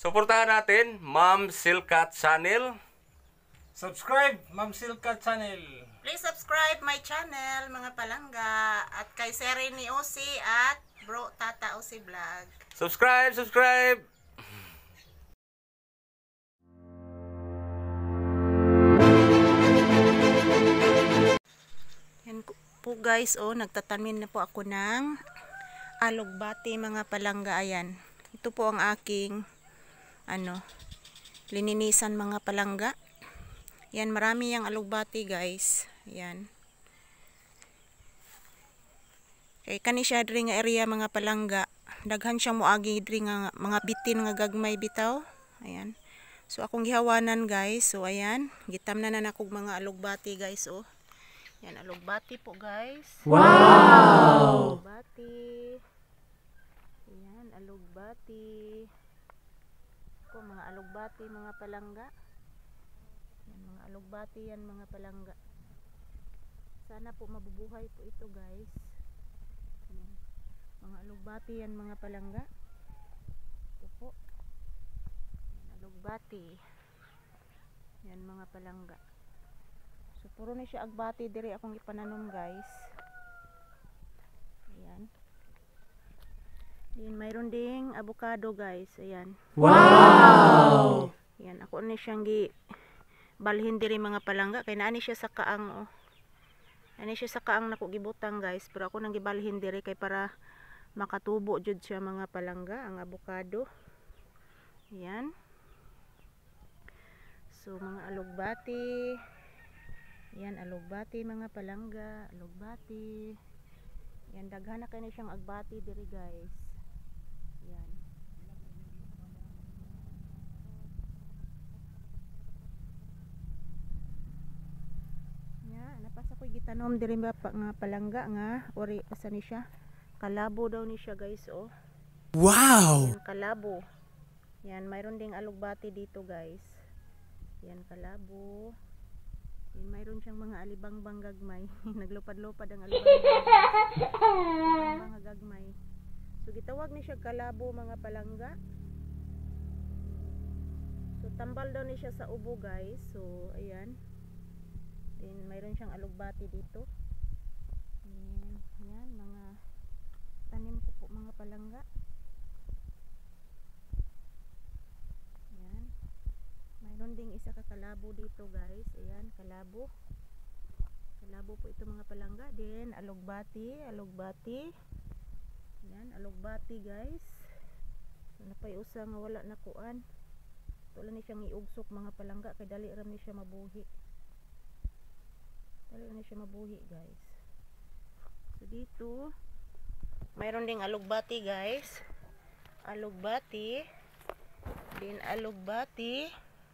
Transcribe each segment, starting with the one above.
Suportahan natin, Ma'am Silka Channel. Subscribe, Ma'am Silka Channel. Please subscribe my channel, mga palangga. At kay Sereni Osi at Bro Tata Osi Vlog. Subscribe! Yan po guys, nagtatanim na po ako ng alugbati, mga palangga. Ayan. Ito po ang aking lininisan, mga palangga. Yan, marami yung alugbati guys. Yan. Kay kani siya diri nga area, mga palangga. Daghan siyang moagi diri nga mga bitin nga gagmay bitaw. Ayan. So akong gihawanan guys. So ayan, gitamnan na nakog mga alugbati guys. Yan, alugbati po guys. Wow! Alugbati. Yan, alugbati. Po mga alugbati, mga palangga. Yan, mga alugbati yan, mga palangga. Sana po mabubuhay po ito guys. Yan. Mga alugbati yan, mga palangga. Ito po. Yan, alugbati. Yan, mga palangga. So puro na siya agbati diri akong ipananom guys. Ayan. Then mayroon ding avocado guys. Ayan. Wow! Ayan, ako na siyang balhin diri, mga palangga. Kaya naani siya sa kaang. Naani siya sa kaang nako gibutang guys. Pero ako nang gibalhin diri kay para makatubo jud siya, mga palangga, ang avocado. Ayan. So mga alugbati. Yan, alugbati, mga palangga, alugbati. Yan, daghan na kayo na siyang agbati diri guys. Yan. Yan, napas ako'y gitanom diri nga palangga nga ori asa ni siya. Kalabo daw ni siya guys. Wow! Yan, kalabo. Yan, mayroon ding alugbati dito guys. Yan, kalabo. Yan, mayroon siyang mga alibangbang gagmay. Naglupad-lupad ang alibangbang gagmay. So gitawag ni siya kalabo, mga palangga. So tambal daw ni siya sa ubo guys. So ayan. Then mayroon siyang alugbati dito. Yan, mga tanim ko po, mga palangga. Yan. Mayroon ding isa ka kalabo dito guys. Ayan, kalabo. Kalabo po ito, mga palangga. Then alugbati. Ayan, alugbati guys. So napay usa nga wala na kuan. Ito lang ni siyang iugsok, mga palangga. Kay dali ram ni siya mabuhi. Dali ram ni siya mabuhi guys. So dito mayroon ding alugbati guys. Alugbati. Then alugbati.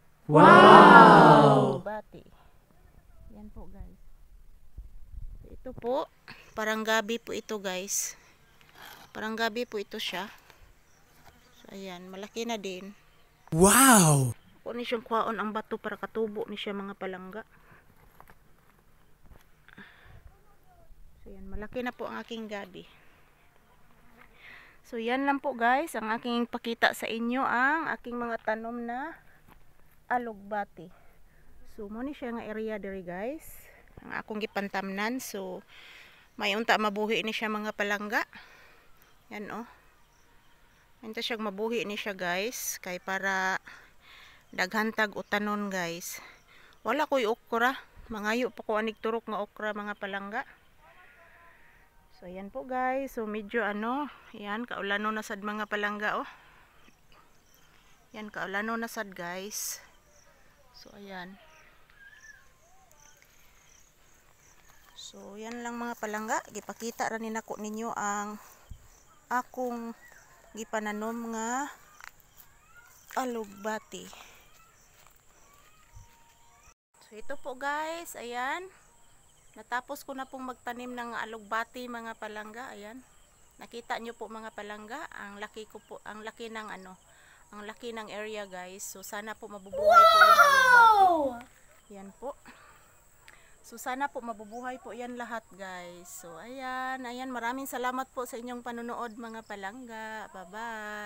Wow! Alugbati. Yan po guys. So, ito po, parang gabi po ito guys. Parang gabi po ito siya. So ayan, malaki na din. Wow! Ako ni siyang kwaon ang bato para katubo ni siya, mga palangga. So yan, malaki na po ang aking gabi. So yan lang po guys, ang aking pakita sa inyo, ang aking mga tanom na alugbati. So mo ni siya nga area diri guys, ang akong gipantamnan. So may unta mabuhi ni siya, mga palangga. Yan Ito siya mabuhi ni siya guys, kay para daghantag utanon guys. Wala ko'y okra, mangayo pa ko anig turok nga okra, mga palangga. So yan po guys. So medyo yan, kaulano na sad, mga palangga. Yan, kaulano na sad guys. So ayan. So yan lang, mga palangga. Gipakita ra ni nako ninyo ang akong gipananom nga alugbati. So ito po guys, ayan. Natapos ko na pong magtanim ng alugbati, mga palangga. Ayan. Nakita nyo po, mga palangga, ang laki ko po, ang laki ng ang laki ng area guys. So sana po mabubuhay po yung alugbati. Yan po. So sana po mabubuhay po yan lahat guys. So ayan, maraming salamat po sa inyong panonood mga palangga. Bye bye.